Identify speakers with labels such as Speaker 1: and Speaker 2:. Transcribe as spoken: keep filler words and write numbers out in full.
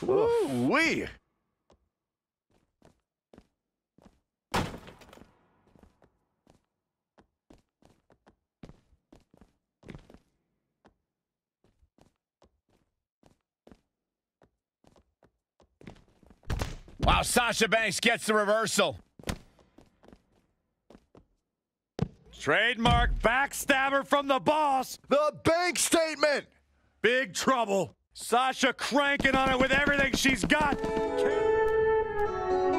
Speaker 1: Ooh-wee.
Speaker 2: Wow, Sasha Banks gets the reversal. Trademark backstabber from the boss.
Speaker 1: The bank statement.
Speaker 2: Big trouble. Sasha cranking on it with everything she's got.